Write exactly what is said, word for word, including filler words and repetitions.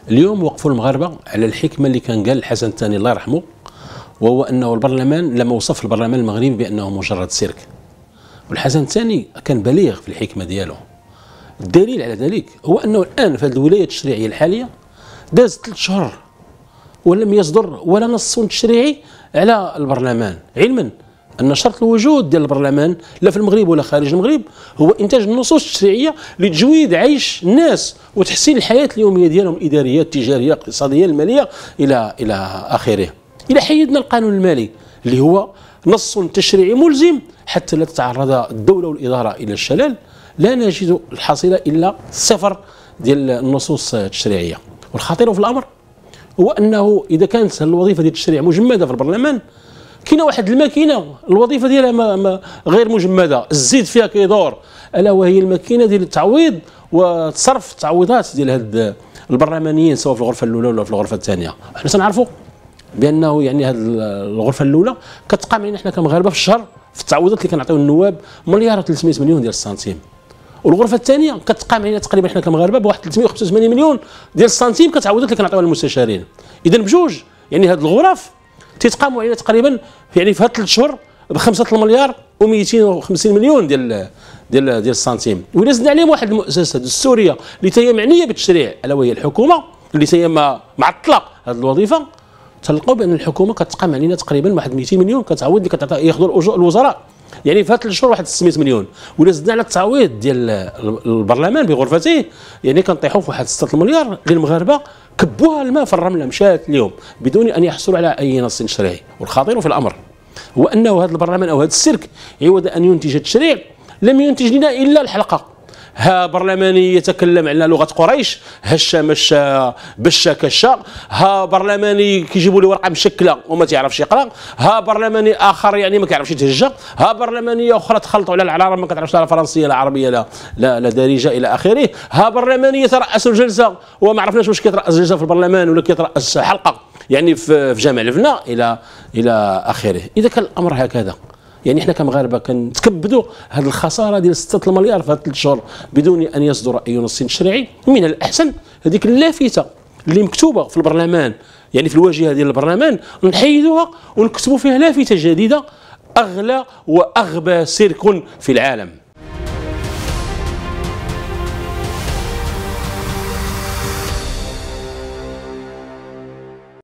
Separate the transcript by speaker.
Speaker 1: اليوم وقفوا المغاربه على الحكمه اللي كان قال الحسن الثاني الله يرحمه، وهو انه البرلمان لما وصف البرلمان المغربي بانه مجرد سيرك. والحسن الثاني كان بليغ في الحكمه ديالو. الدليل على ذلك هو انه الان في هذه الولايه التشريعيه الحاليه داز ثلاث شهور ولم يصدر ولا نص تشريعي على البرلمان، علما ان شرط الوجود ديال البرلمان لا في المغرب ولا خارج المغرب هو انتاج النصوص التشريعيه لتجويد عيش الناس وتحسين الحياه اليوميه ديالهم، الاداريه التجاريه الاقتصاديه الماليه الى الى اخره. الى حيدنا القانون المالي اللي هو نص تشريعي ملزم حتى لا تتعرض الدوله والاداره الى الشلل، لا نجد الحاصله الا صفر ديال النصوص التشريعيه. والخطير في الامر هو انه اذا كانت الوظيفه ديال التشريع مجمده في البرلمان، كاينه واحد الماكينه الوظيفه ديالها ما ما غير مجمده، الزيت فيها كيدور، الا وهي الماكينه ديال التعويض وتصرف التعويضات ديال هاد البرلمانيين سواء في الغرفه الاولى ولا في الغرفه الثانيه. حنا تنعرفوا بانه يعني هاد الغرفه الاولى كتقام علينا حنا كمغاربه في الشهر في التعويضات اللي كنعطيو النواب مليار وثلاثمائة مليون ديال السنتيم، والغرفه الثانيه كتقام علينا تقريبا حنا كمغاربه بواحد ثلاثمائة وخمسة وثمانين مليون ديال السنتيم كتعويضات اللي كنعطيوها للمستشارين. اذا بجوج يعني هاد الغرف تيتقاموا علينا تقريبا يعني في هاد ثلاث شهور بخمسة المليار ومئتين وخمسين مليون ديال ديال ديال السنتيم. وإلا زدنا عليهم واحد المؤسسه دستوريه اللي هي معنيه بالتشريع الا وهي الحكومه اللي هي معطله هذه الوظيفه، تلقاو بان الحكومه كتقام علينا تقريبا واحد مئتين مليون كتعوض اللي كتعطي ياخذوا الوزراء يعني في هاد ثلاث شهور واحد ستمائة مليون. وإلا زدنا على التعويض ديال البرلمان بغرفته يعني كنطيحوا في واحد ستة المليار اللي المغاربه كبوها الماء في الرمله مشات اليوم بدون ان يحصلوا على اي نص تشريعي. والخطير في الامر هو انه هذا البرلمان او هذا السيرك عوض ان ينتج التشريع لم ينتج لنا الا الحلقه. ها برلماني يتكلم على لغه قريش، هشا مشا بشا كشا، ها برلماني كيجيبوا لي ورقه مشكله وما تعرفش يقرا، ها برلماني اخر يعني ما كيعرفش يتهجى، ها برلمانيه اخرى تخلطوا على العرب ما كتعرفش لا فرنسيه لا عربيه لا لا, لا دارجه الى اخره، ها برلماني يترأس الجلسه وما عرفناش واش كيترأس جلسه في البرلمان ولا كيترأس حلقه يعني في جامع الفنا الى الى اخره. اذا كان الامر هكذا يعني احنا كمغاربه كنتكبدوا هذه الخساره ديال ستة المليار في هذه ثلاث شهور بدون ان يصدر اي نص تشريعي. من الاحسن هذيك اللافته اللي مكتوبه في البرلمان يعني في الواجهه ديال البرلمان نحيدوها ونكتبوا فيها لافته جديده: اغلى واغبى سيرك في العالم.